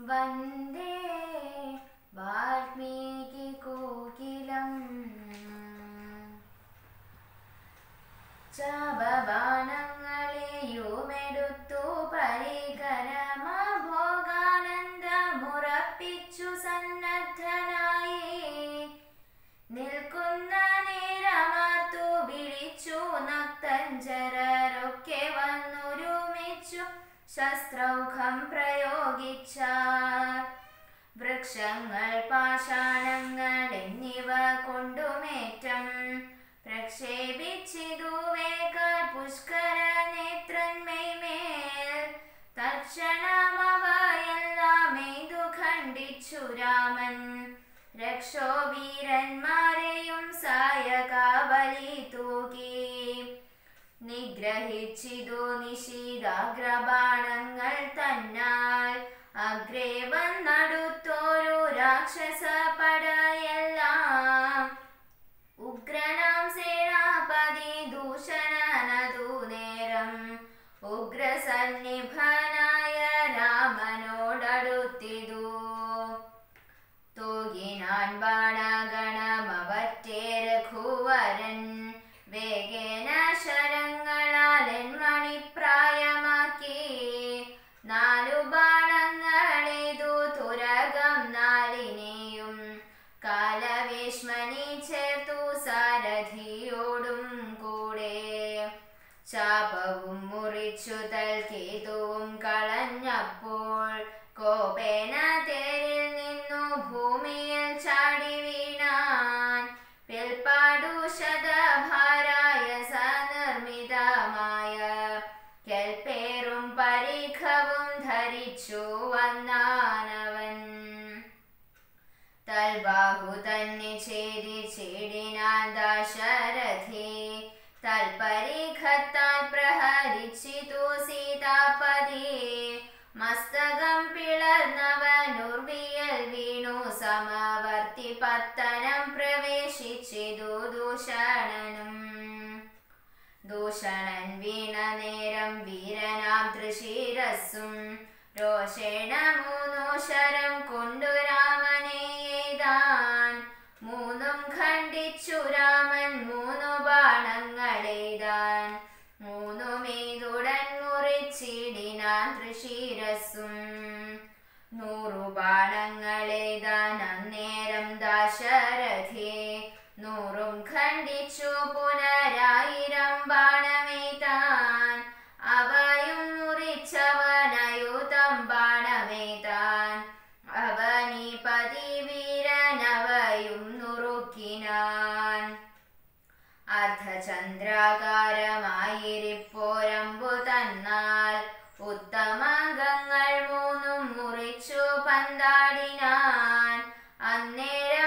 വന്ദേ വാൽമീകി കോകിലം ചാപബാണങ്ങളെയുമെടുത്തു പരികരമഭോഗാനന്ദമുറപ്പിച്ചു സന്നദ്ധനായി നിൽക്കുന്ന നേരമാർത്തു വിളിച്ചു നക്തഞ്ചരരൊക്കെ വന്നൊരുമിച്ചു ശസ്ത്രൗഘം പ്രയോഗിച്ചാർ. വൃക്ഷങ്ങൾ പാഷാണങ്ങൾ എന്നിവ കൊണ്ടുമേറ്റം പ്രക്ഷേപിച്ചിതു വേഗാൽ പുഷ്കര നേത്രന്മേൽ. തൽക്ഷണമവയെല്ലാം എയ്തു ഖണ്ഡിച്ചു രാമൻ രക്ഷോവീരന്മാരെയും സായകാവലി തൂകി. നിഗ്രഹിച്ചിതു നിശീതാഗ്രബാണങ്ങൾ തന്നാൽ അഗ്രേ വന്നടുത്തോരു രാക്ഷസ പടയെല്ലാം. ഉഗ്രനാം സേനാപതി ദൂഷണനതു നേരം ഉഗ്രസന്നിഭനായ രാമനോടടുത്തിതു. തൂകിനാൻ ബാണഗണമവറ്റേ രഘുവരൻ വേഗേന ശരങ്ങളാൽ മണിപ്രായമാക്കി. 4 ബാണങ്ങളേതു തുരകം 4-നെയും കാലവേശ്മനി ചേർത്തു സാരഥിയോടും കൂടെ. ചാപവും മുറിച്ചു തൽക്കേതുവും കളഞ്ഞപ്പോൾ കോപേന തേരിൽ നിന്നു ഭൂമിയിൽ ചാടി വീണാൻ. പിൽപ്പാടു ശതഭാരായ സനിർമ്മിതമായ കെൽപ്പേറും പരിഖവും ധരിച്ചു വന്നാനവൻ. തൽബാഹു തന്നെ ഛേദിച്ചിടിനാൻ ദശരഥേ. തൽപരിഖത്താൽ പ്രഹരിച്ചിതു സീതാപതി. മസ്തകം പിളർന്നവനുർവിയൽ വീണു സമവർത്തി പത്തനം പ്രവേശിച്ചിതു ദൂഷണനും. ദൂഷണൻ വീണ നേരം വീരനാം തൃശിരസ്സും രോഷേണ 3 ശരം കൊണ്ടു രാമനെ എയ്താൻ. 3ഉം ഖണ്ഡിച്ചു രാമൻ 3 ബാണങ്ങളെയ്താൻ. 3ഉമേതുടൻ മുറിച്ചിടിനാൻ തൃശിരസ്സും. 100 ബാണങ്ങളെയ്താൻ അന്നേരം ദശരഥേ. 100ഉം ഖണ്ഡിച്ചു പുനരായിരം ബാണമെയ്താൻ. അവയും മുറിച്ചവനയുധം ബാണമെയ്താൻ. അവനീപതി വീരനവയും നുറുക്കിനാൻ. അർദ്ധചന്ദ്രാകാരമായിരിപ്പോരമ്പു തന്നാൽ ഉത്തമാംഗങ്ങൾ 3ഉം മുറിച്ചു പന്താടിനാൻ. അന്നേരം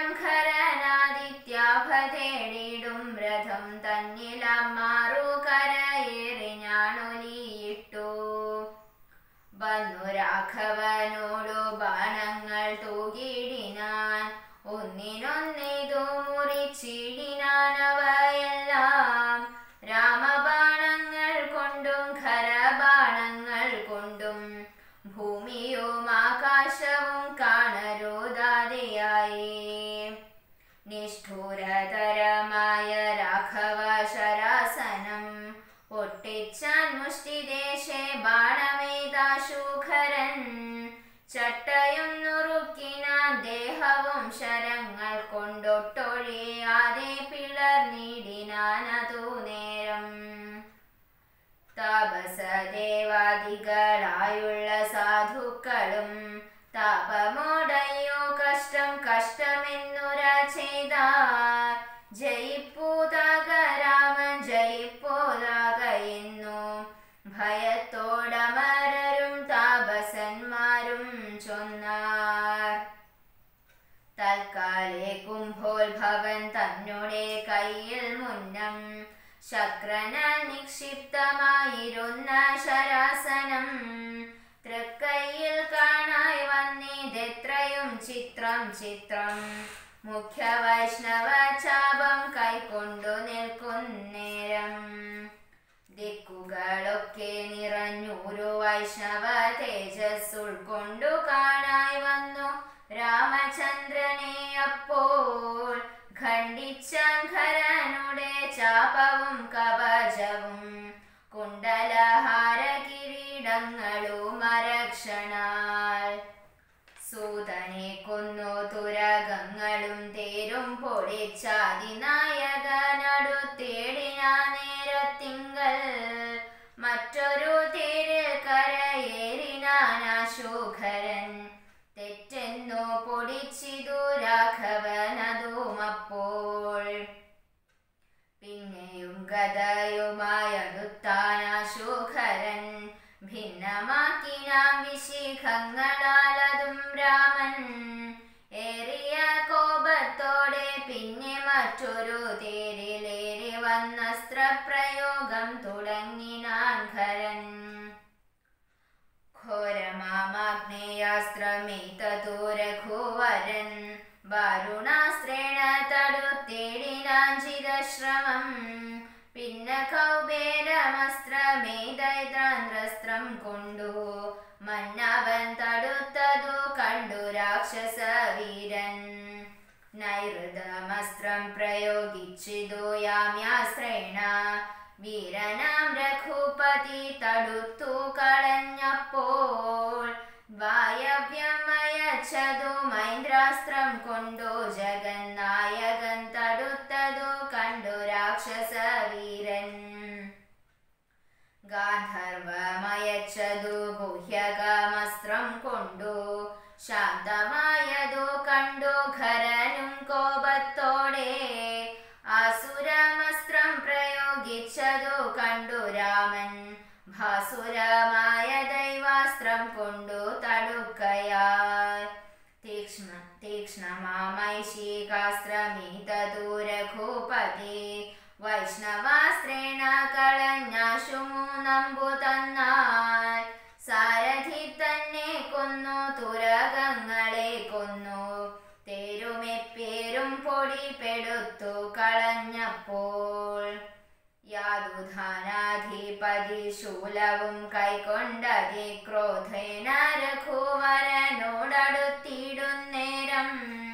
ഖരനാദിത്യാഭതേടിടും രഥം തന്നിലമാറു കരയേറി ഞാനൊലിയിട്ടു. വന്നു രാഘവനോടു ബാണങ്ങൾ തൂകിടിനാൻ. ഒന്നിനൊന്നിതു മുറിച്ചിടിനാനവയെല്ലാം. രാമബാണങ്ങൾ കൊണ്ടും ഖരബാണങ്ങൾ കൊണ്ടും ഭൂമിയും ആകാശവും കാണരുതാതെയായി. നിഷ്ഠൂരതരമായ രാഘവ ശരാസനം പൊട്ടിച്ചാൻ മുഷ്ടിദേശേ ബാണമെയ്താശൂഖരൻ. ചട്ടയും നുറുക്കിനാൻ ദേഹവും ശരങ്ങൾ കൊണ്ടൊട്ടൊഴിയാതെ പിളർന്നിടിനാനതു നേരം. താപസദേവാദികളായുള്ള സാധുക്കളും താപമോടയോ കഷ്ടം കഷ്ടമെന്നുര ചെയ്താർ. ജയിപ്പൂതാക രാമൻ ജയിപ്പോതാക എന്നു ഭയത്തോടമരരും താപസന്മാരും ചൊന്നാർ. തൽക്കാലേ കുംഭോത്ഭവൻ തന്നുടെ കയ്യിൽ മുന്നം ശക്രനാൽ നിക്ഷിപ്തമായിരുന്ന ശരാസനം. തൃക്കൈയിൽ കാണായി വന്നിതെത്രയും ചിത്രം ചിത്രം. മുഖ്യ വൈഷ്ണവ ചാപം കൈക്കൊണ്ടു നിൽക്കുന്നേരം. ദിക്കുകളൊക്കെ നിറഞ്ഞൂരു വൈഷ്ണവ തേജസ് ഉൾക്കൊണ്ടു കാണായ പൊടിച്ചാൻ ഖരനുടെ ചാപവും കവചവും കുണ്ടലഹാര കിരീടങ്ങളും അരക്ഷണാൽ സൂതനെ കൊന്നു തുരകങ്ങളും തേരും പൊടിച്ചാതിനായകനടുത്തേടിനാ നേരത്തിങ്കൽ മറ്റൊരു തേരിൽ കരയേറിനാശൂഖരൻ തെറ്റെന്നു പൊടിച്ചിതു രാഘവനതുമപ്പോൾ പിന്നെയും ഗദയുമായടുത്താനാശൂഖരൻ ഭിന്നമാക്കിനാം വിശിഖങ്ങളാലതും രാമൻ ഏറിയ കോപത്തോടെ പിന്നെ മറ്റൊരു തേരിലേറി വന്നസ്ത്രപ്രയോഗം തുടങ്ങിനാൻ ഖരൻ ഘോരമാഗ്നേയാസ്ത്രമേതതു രഘുവരൻ വാരുണാസ്ത്രേണ തടുത്തേടിനാൻ ചിതശ്രമം പിന്ന കൗബേരമസ്ത്രമേതൈദ്രാന്ത്രസ്ത്രം കൊണ്ടു മന്നവൻ തടുത്തതു കണ്ടു രാക്ഷസവീരൻ നൈഋതമസ്ത്രം പ്രയോഗിച്ചിതു യാമ്യാസ്ത്രേണ വീരനാം രഘുപതി തടുത്തു കളഞ്ഞപ്പോൾ വായവ്യം അയച്ചതു മൈന്ദ്രാസ്ത്രം കൊണ്ടു ജഗന്നായകൻ തടുത്തതു കണ്ടു രാക്ഷസവീരൻ ഗാന്ധർവമയച്ചതു ഗുഹ്യകമസ്ത്രം കൊണ്ടു ശാന്തമായതു കണ്ടു ഖരനും കോപത്തോടെ ആസുരമസ്ത്രം പ്രയോഗിച്ചതു കണ്ടു രാമൻ ഭാസുരമായ ദൈവാസ്ത്രം കൊണ്ടു തടുക്കയാൽ തീക്ഷ്ണമാമൈശികാസ്ത്രമേതതു രഘുപതി വൈഷ്ണവാസ്ത്രേണ കളഞ്ഞാശു മൂന്നമ്പു തന്നാൽ സാരഥി തന്നെ കൊന്നു തുരകങ്ങളെ കൊന്നു തേരുമെപ്പേരും പൊടിപെടുത്തു കളഞ്ഞപ്പോൾ യാതുധാനാധിപതി ശൂലവും കൈക്കൊണ്ടതി ക്രോധേന രഘുവരനോടടുത്തിടുന്നേരം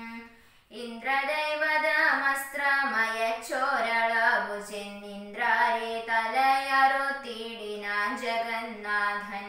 ഇന്ദ്രദൈവതമസ്ത്രമയച്ചോരളവു ചെന്നിന്ദ്രാരെ തലയറുത്തിടിനാൻ ജഗന്നാഥൻ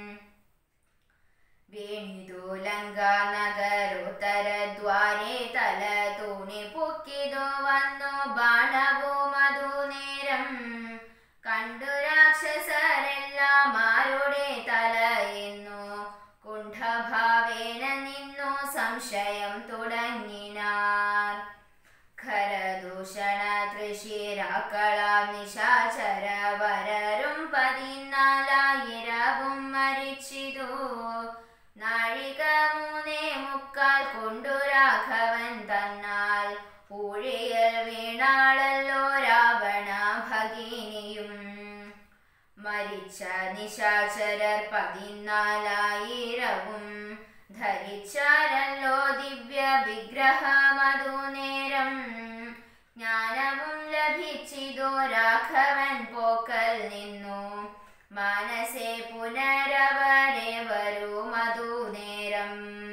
വേണിതു ലങ്കാനഗരോത്തരദ്വാരെ തല തൂണി പൊക്കിതു വന്നു ബാണവും അതു നേരം കണ്ടു രാക്ഷസരെല്ലാം ആരുടെ തല എന്നു കുണ്ഠഭാവേന നിന്നു സംശയം തുടങ്ങിനാർ ഖരദൂഷണ തൃശിരാക്കളാം നിശാചര വരരും 14,000 മരിച്ചിതു നാഴിക 3:45 കൊണ്ടു രാഘവൻ തന്നാൽ ഊഴിയൽ വീണാളല്ലോ രാവണ ഭഗിനിയും മരിച്ച നിശാചരർ 14,000 ധരിച്ചാരല്ലോ ദിവ്യ വിഗ്രഹമതു നേരം ജ്ഞാനവും ലഭിച്ചിതോ രാഘവൻ പോക്കൽ നിന്നു മാനസേ പുനരവരെ വരുമതു നേരം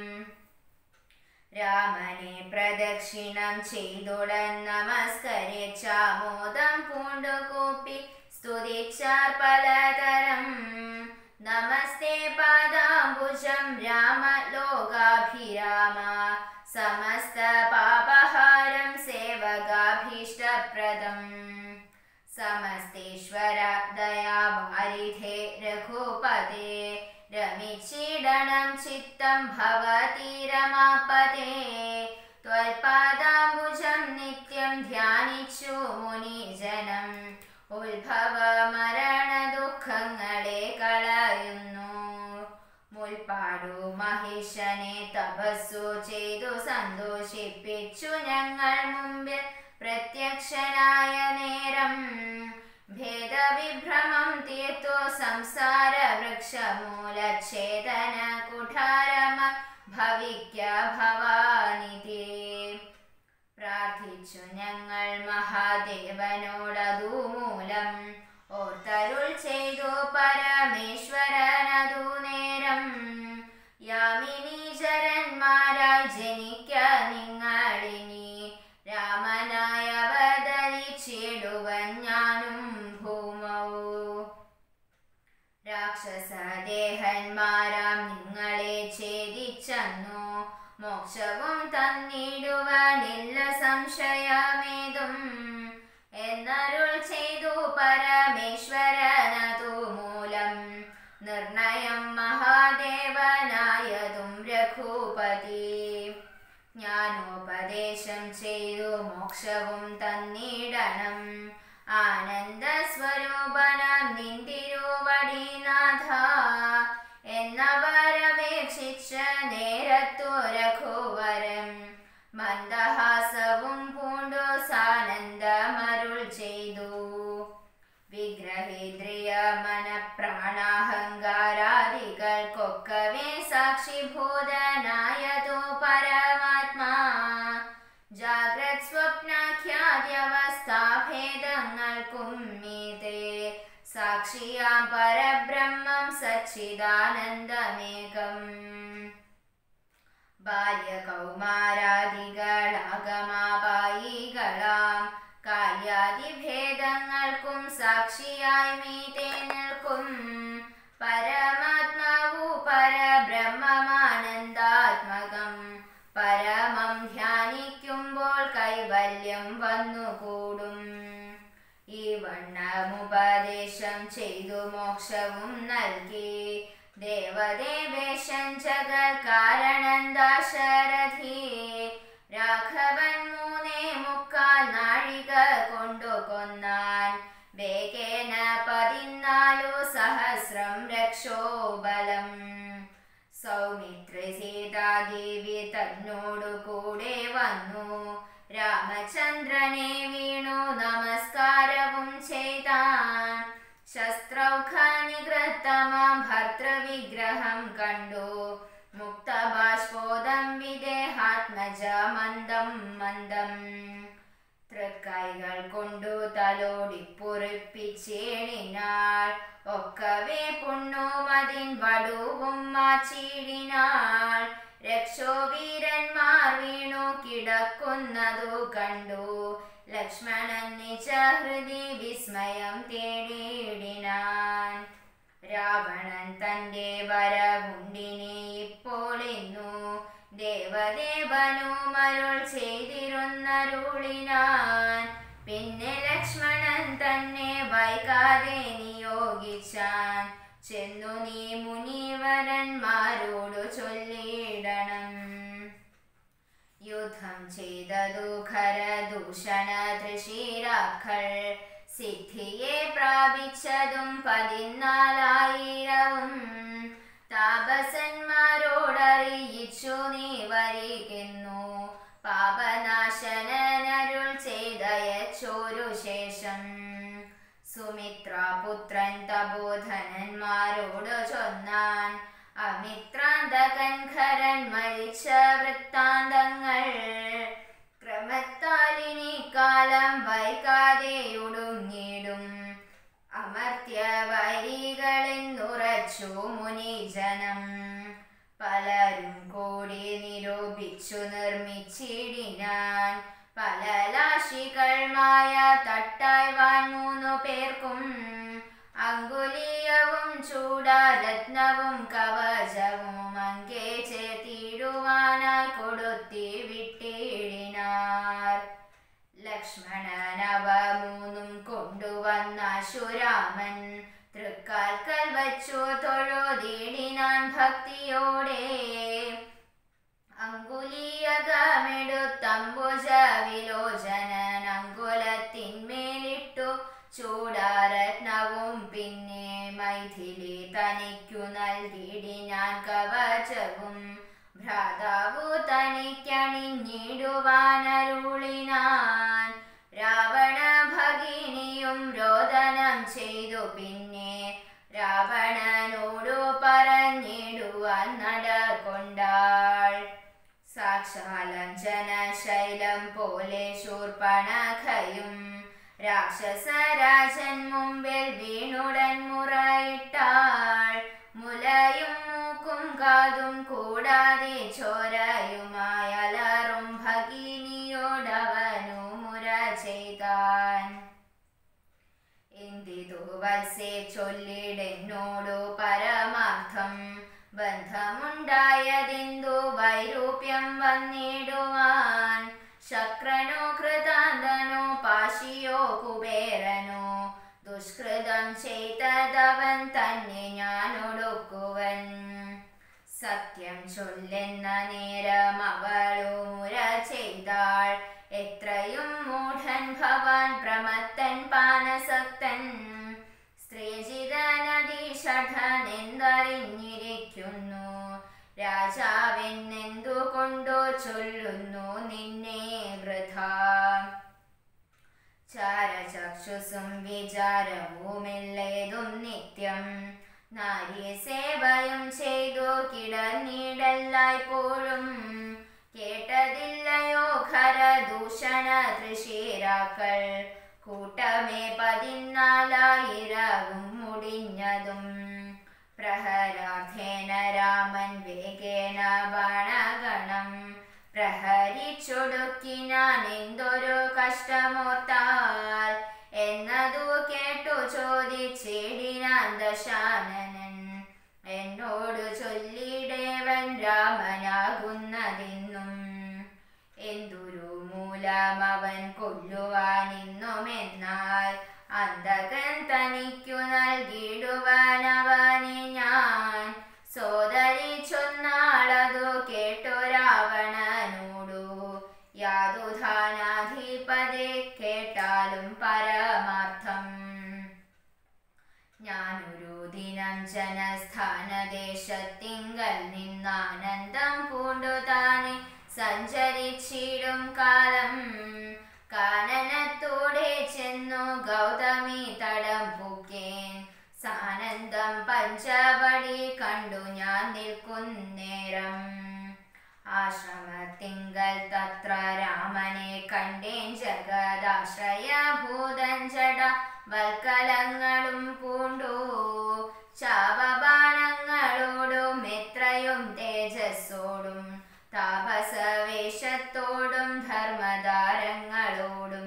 രാമനെ പ്രദക്ഷിണം ചെയ്തുടൻ നമസ്കരിച്ചാമോദം പൂണ്ടുകൂപ്പി സ്തുതിച്ചാർ പലതരം നമസ്തേ പാദാംബുജം രാമ ലോകാഭിരാമ സമസ്ത പാപഹാരം സേവകാഭീഷ്ടപ്രദം സമസ്തേശ്വര ദയാവാരിധേ രഘുപതേ രമിച്ചിടണം ചിത്തം ഭവതി രമാപതേ ത്വൽപാദാംബുജം നിത്യം ധ്യാനിച്ചു മുനിജനം ഉത്ഭവ മരണ ദുഃഖങ്ങളെ കളയുന്നു മുൽപ്പാടു മഹിഷനെ തപസ്സു ചെയ്തു സന്തോഷിപ്പിച്ചു ഞങ്ങൾ മുമ്പിൽ പ്രത്യക്ഷനായ നേരം ഭേദവിഭ്രമം തീർത്തു സംസാര വൃക്ഷമൂലഛേദന കുഠാരമ ഭവിക്ക ഭവാനിധി പ്രാർത്ഥിച്ചു ഞങ്ങൾ മഹാദേവനോടതു മൂലം ഓർത്തരുൾ ചെയ്തു പരമേശ്വരനതു നേരം യാമിനീചരന്മാരായി ജനിക്ക നിങ്ങളിനി രാമനായവ മോക്ഷവും തന്നിടുവാനില്ല സംശയമേതും എന്നരുൾ ചെയ്തു പരമേശ്വരനതു മൂലം നിർണയം മഹാദേവനായതും രഘുപതി. ജ്ഞാനോപദേശം ചെയ്തു മോക്ഷവും തന്നിടണം ആനന്ദ സ്വരൂപനം നിന്തിരുവടിനാഥ എന്നവരപേക്ഷിച്ച നേരത്തു രഘുവരൻ മന്ദഹാസവും പൂണ്ടു സാനന്ദമരുൾ ചെയ്തു. വിഗ്രഹേന്ദ്രിയ മനഃപ്രാണാഹങ്കാരാദികൾക്കൊക്കവേ സാക്ഷിഭൂതനായതു പരമാത്മാ ജാഗ്രത് സ്വപ്നാഖ്യാദ്യവസ്ഥാഭേദങ്ങൾക്കും മീതെ സാക്ഷിയാം പരബ്രഹ്മം സച്ചിദാനന്ദമേകം. ബാല്യകൗമാരാദികളാഗമാപായികളാം കാര്യാദിഭേദങ്ങൾക്കും സാക്ഷിയായി മീതെ നിൽക്കും പരമാത്മാവു പരബ്രഹ്മമാനന്ദാത്മകം. പരമം ധ്യാനിക്കുമ്പോൾ കൈവല്യം വന്നുകൂടും. ഈ വണ്ണമുപദേശം ചെയ്തു മോക്ഷവും നൽകി ദേവദേവേശൻ ജഗൽകാരണൻ ദാശരഥി. രാഘവൻ 3.25 നാഴിക കൊണ്ടു കൊന്നാൻ വേഗേന 14 സഹസ്രം രക്ഷോബലം. സൗമിത്രി സീതാദേവി തന്നോടു കൂടെ വന്നു രാമചന്ദ്രനെ വീണു നമസ്കാരവും ചെയ്താൻ. ശസ്ത്രൗഘ നികൃത്തമാം ഭർത്തൃവിഗ്രഹം കണ്ടു മുക്തബാഷ്പോദം വിദേഹാത്മജ മന്ദം മന്ദം. തൃക്കൈകൾ കൊണ്ടു തലോടിപ്പുറിപ്പിച്ചേണിനാൾ ഒക്കവേ പുണ്ണുമതിൻ വടുവും മാച്ചിടിനാൾ. രക്ഷോവീരന്മാർ വീണു കിടക്കുന്നതു കണ്ടു ലക്ഷ്മണൻ നിജഹൃദി വിസ്മയം തേടിയിടിനാൻ. രാവണൻ തന്റെ വരവുണ്ടിനെ ഇപ്പോൾ ഇന്നു ദേവദേവനുമരുൾ ചെയ്തിരുന്നരുളിനാൻ. പിന്നെ ലക്ഷ്മണൻ തന്നെ വൈകാതെ നിയോഗിച്ചാൻ. ചെന്നു നീ മുനിവരന്മാരോടു ചൊല്ലിയിടണം. യുദ്ധം ചെയ്തതു ഖരദൂഷണ തൃശീരാക്കൾ സിദ്ധിയെ പ്രാപിച്ചതും 14,000. താപസന്മാരോടറിയിച്ചു നീ വരികെന്നു പാപനാശനരുൾ ചെയ്തയച്ചോരു ശേഷം. സുമിത്രാപുത്രൻ തപോധനന്മാരോട് ചൊന്നാൻ അമിത്രാന്തകൻ ഖരൻ മരിച്ച വൃത്താന്തങ്ങൾ. ക്രമത്താലിനി കാലം വൈകാതെയൊടുങ്ങിടും അമർത്യ വൈരികളെന്നുറച്ചു മുനിജനം. പലരും കൂടി നിരൂപിച്ചു നിർമ്മിച്ചിടിനാൻ പല ലാശികൾ മായ തട്ടായ്വാൻ 3 പേർക്കും. അങ്കുലീയവും ചൂടാരത്നവും കവചവും അങ്കേ ചേർത്തിടുവാനായി കൊടുത്തി വിട്ടിടിനാർ. ലക്ഷ്മണനവ 3 കൊണ്ടുവന്നാശുരാമൻ തൃക്കാൽക്കൽ വച്ചു തൊഴുതിടിനാൻ ഭക്തിയോടെ. അങ്കുലീയകമെടുത്തംബുജ വിലോചനൻ അങ്കുലത്തിന്മേലിട്ടു ചൂടാരത്നവും പിന്നെ മൈഥിലി തനിക്കു നൽകിടിനാൻ കവചവും. ഭ്രാതാവു തനിക്കണിഞ്ഞിടുവാനരുളിനാൻ. രാവണ ഭഗിനിയും രോദനം ചെയ്തു പിന്നെ രാവണനോടു പറഞ്ഞിടുവാൻ നടകൊണ്ടാൾ. സാക്ഷാലഞ്ജന ശൈലം പോലെ ശൂർപ്പണഖയും രാക്ഷസരാജൻ മുമ്പിൽ വീണുടൻ മുറയിട്ടാൾ. മുലയും മൂക്കും കാതും കൂടാതെ ചോരയുമായലറും ഭഗിനിയോടവനു മുര ചെയ്താൻ. എന്തിതു വത്സേ ചൊല്ലിടെന്നോടു പരമാർത്ഥം ബന്ധമുണ്ടായതെന്തു വൈരൂപ്യം വന്നിടുവാൻ? ശക്രനോ കൃതാന്തനോ പാശിയോ കുബേരനോ? ദുഷ്കൃതം ചെയ്തവൻ തന്നെ ഞാനൊടുക്കുവൻ. സത്യം ചൊല്ലെന്ന നേരം അവളു മുര ചെയ്താൾ. എത്രയും മൂഢൻ ഭവാൻ പ്രമത്തൻ പാനസക്തൻ. സ്ത്രീജിതനദീഷഠനെന്തറിഞ്ഞിരിക്കുന്നു. രാജാവെന്നെന്തുകൊണ്ടു ചൊല്ലുന്നു നിന്നെ വൃഥാ? ചാരചക്ഷുസും വിചാരവുമില്ലേതും നിത്യം. നാരീസേവയും ചെയ്തു കിടന്നിടല്ലായ്പോഴും. കേട്ടതില്ലയോ ഖരദൂഷണ തൃശീരാക്കൾ. കൂട്ടമേ 14,000 മുടിഞ്ഞതും. പ്രഹരാർത്ഥേന രാമൻ വേഗേന ബാണഗണം. പ്രഹരിച്ചൊടുക്കിനാൻ എന്തൊരു കഷ്ടമോർത്താൽ. എന്നതു കേട്ടു ചോദിച്ചിടിനാൻ ദശാനനൻ. എന്നോടു ചൊല്ലിടേവൻ രാമനാകുന്നതെന്നും. എന്തൊരു മൂലമവൻ കൊല്ലുവാനിന്നുമെന്നാൽ. അന്തകൻ തനിക്കു നൽകിടുവാനവനെ ഞാൻ. സോദരി ചൊന്നാളതു കേട്ടു രാവണനോടു. യാതുധാനാധിപതെ കേട്ടാലും പരമാർത്ഥം. ഞാനൊരു ദിനം ജനസ്ഥാനദേശത്തിങ്കൽ നിന്നാനന്ദം പൂണ്ടു താനെ സഞ്ചരിച്ചിടും കാലം. കാനനത്തോടെ ചെന്നു ഗൗതമി തടം പൂക്കേൻ. സാനന്ദം പഞ്ചവടി കണ്ടു ഞാൻ നിൽക്കുന്നേരം. ആശ്രമത്തിങ്കൽ തത്ര രാമനെ കണ്ടേൻ. ജഗദാശ്രയഭൂതൻ ജഡ വൽക്കലങ്ങളും പൂണ്ടു. ചാപബാണങ്ങളോടും എത്രയും തേജസ്സോടും. താപസവേഷത്തോടും ധർമ്മധാരങ്ങളോടും.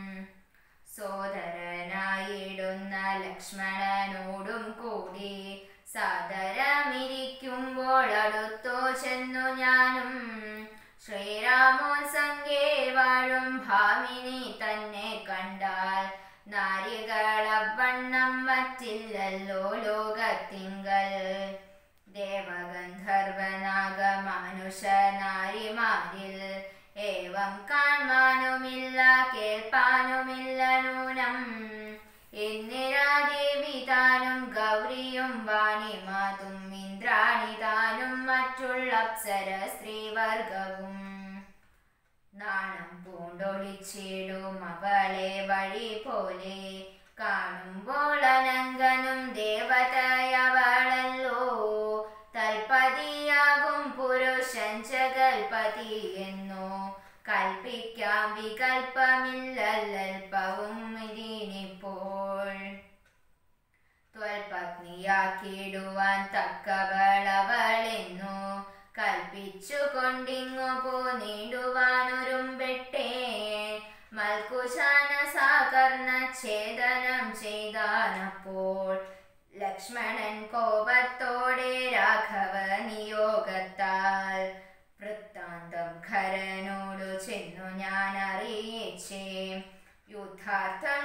സോദരനായിടുന്ന ലക്ഷ്മണനോടും കൂടി സാദരമിരിക്കുമ്പോൾ അടുത്തോ ചെന്നു ഞാനും. ശ്രീരാമോത്സംഗേ വാഴും ഭാമിനി തന്നെ കണ്ടാൽ. നാരികളവണ്ണം മറ്റില്ലല്ലോ ലോകത്തിങ്കൽ. ദേവഗന്ധർവനാഗമാനുഷ നാരിമാരിൽ ഏവം കാൺമാനുമില്ല കേൾപ്പാനുമില്ല നൂനം. ഇന്ദിരാദേവി താനും ഗൗരിയും വാണിമാതും ഇന്ദ്രാണി താനും മറ്റുള്ള അപ്സര സ്ത്രീവർഗവും. നാണം പൂണ്ടൊളിച്ചിടും അവളെ വഴി പോലെ. കാണുമ്പോൾ അനങ്കനും ദേവതയവളല്ലോ. തൽപതിയാകും പുരുഷൻ ജഗൽപതി എന്നോ. കൽപ്പിക്കാം വികൽപ്പമില്ലൽപ്പവും ഇതിനിപ്പോൾ. ത്വൽപത്നിയാക്കിടുവാൻ തക്കവളവളെന്നു. കൽപ്പിച്ചു കൊണ്ടിങ്ങു പോന്നിടുവാനൊരുമ്പെട്ടേ. മൽക്കുശാനസാകർണ ഛേദനം ചെയ്താനപ്പോൾ. ലക്ഷ്മണൻ കോപത്തോടെ രാഘവ നിയോഗത്താൽ. വൃത്താന്തം ഖരനോടു ചെന്നു ഞാൻ അറിയിച്ചേ. യുദ്ധാർത്ഥം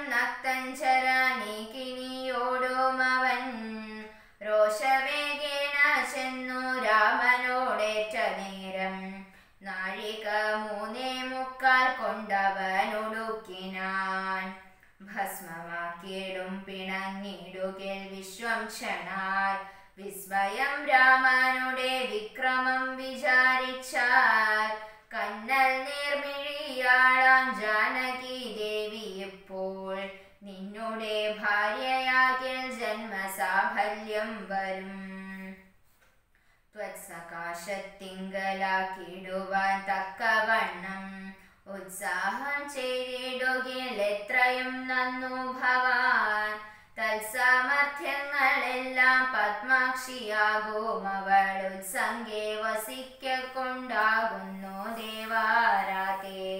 നക്തഞ്ചരാനീകിനിയോടും അവൻ. രോഷവേഗേന ചെന്നു രാമനോടേറ്റ നേരം. നാഴിക 3:45 കൊണ്ടവനൊടുക്കിനാൻ. ഭസ്മമാക്കിയിടും പിണങ്ങിടുകിൽ വിശ്വം ക്ഷണാൽ. വിസ്മയം രാമനുടെ വിക്രമം വിചാരിച്ചാൽ. കന്നൽ നേർമിഴിയാളാം ജാനകി ദേവി ഇപ്പോൾ. നിന്നുടെ ഭാര്യയാകിൽ ജന്മസാഫല്യം വരും. ത്വത്സകാശത്തിങ്കലാക്കിടുവാൻ തക്കവണ്ണം. ഉത്സാഹം ചെയ്തിടുകിൽ എത്രയും നന്നു ഭവാൻ. തത്സാമർഥ്യങ്ങളെല്ലാം പത്മാക്ഷിയാകും അവൾ. ഉത്സംഗേ വസിക്കൊണ്ടാകുന്നു ദേവാരാധേ.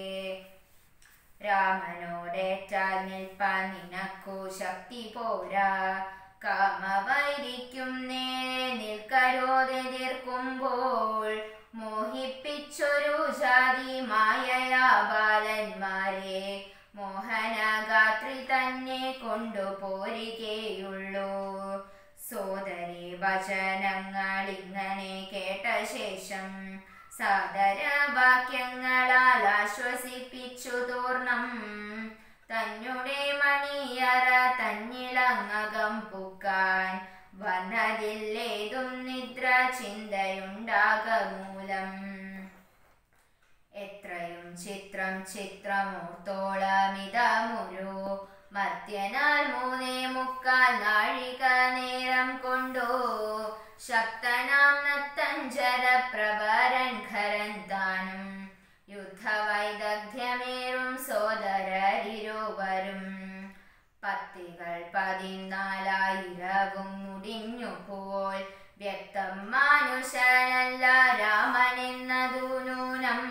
രാമനോടേറ്റാൽ നിൽപ്പാൻ നിനക്കു ശക്തി പോരാ. കാമവൈരിക്കും നേരെ നിൽക്കരോതെതിർക്കുമ്പോൾ മോഹിപ്പിച്ചൊരു ജാതി മായയാ ബാലന്മാരെ മോഹനഗാത്രി തന്നെ കൊണ്ടുപോരികയുള്ളൂ. സോദരി വചനങ്ങൾ ഇങ്ങനെ കേട്ട ശേഷം സാദരവാക്യങ്ങളാൽ ആശ്വസിപ്പിച്ചു തൂർണം. തന്നെ മണിയറ തന്നിലങ്ങകം പുക്കാൻ വന്നതില്ലേതും നിദ്ര ചിന്തയുണ്ടാകമൂലം. എത്രയും ചിത്രമോർത്തോളമിതമുരു മർത്യനാൽ 3.25 നാഴിക നേരം കൊണ്ടു ശക്തനാം നത്തഞ്ചര പ്രവരൻ ഖരൻ താനും യുദ്ധവൈദഗ്ധ്യമേറും സോദരരിരുവരും. പത്തികൾ 14,000 മുടിഞ്ഞുപോൽ വ്യക്തം മാനുഷനല്ല രാമനെന്നതു നൂനം.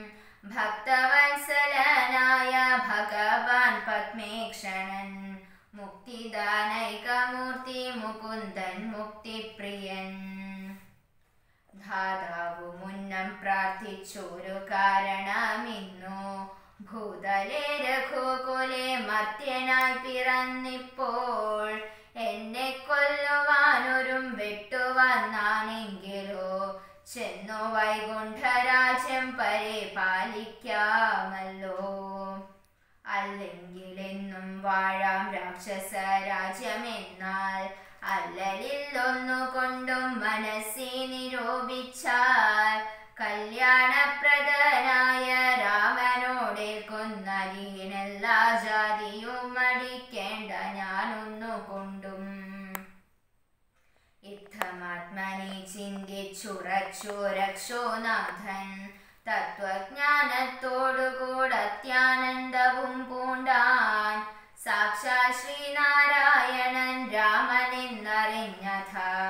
ഭക്തവത്സലനായ ഭഗവാൻ പത്മേക്ഷണൻ മുക്തിദാനൈകമൂർത്തി മുകുന്ദൻ മുക്തിപ്രിയൻ. ധാതാവു മുന്നം പ്രാർത്ഥിച്ചൊരു കാരണമിന്നു ഭൂതലേ രഘുകുലേ മർത്യനായി പിറന്നിപ്പോൾ എന്നെ കൊല്ലുവാനൊരും വെട്ടുവന്നാണെങ്കിലോ ചെന്നു വൈകുണ്ഠരാജ്യം പരിപാലിക്കാമല്ലോ. അല്ലെങ്കിലെന്നും വാഴാം രാക്ഷസ രാജ്യമെന്നാൽ അല്ലലില്ലൊന്നുകൊണ്ടും മനസ്സി നിരൂപിച്ചാൽ കല്യാണപ്രദനായ രാമനോടേൽക്കുന്നതിനെല്ലാ ജാതിയും അടിക്കേണ്ട ഞാനൊന്നുകൊണ്ടും. യുദ്ധമാത്മനി ചിന്തിച്ചുറച്ചു രക്ഷോനാഥൻ തത്വജ്ഞാനത്തോടുകൂടത്യാനന്ദവും പൂണ്ടാൻ. സാക്ഷാൽ ശ്രീനാരായണൻ രാമനെന്നറിഞ്ഞഥ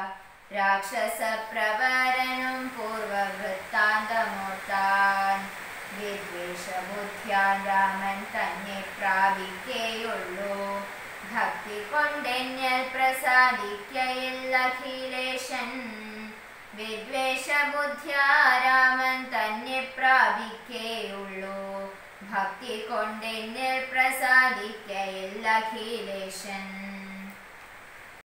രാക്ഷസപ്രവരനും പൂർവവൃത്താന്തമോർത്താൻ. വിദ്വേഷബുദ്ധ്യാൻ രാമൻ തന്നെ പ്രാപിക്കേയുള്ളൂ ഭക്തി കൊണ്ടെന്നിൽ പ്രസാദിക്കയില്ലഖിലേശൻ. വിദ്വേഷബുദ്ധ്യാ രാമൻ തന്നെ പ്രാപിക്കേയുള്ളൂ ഭക്തി കൊണ്ടെന്നിൽ പ്രസാദിക്കയില്ലഖിലേശൻ.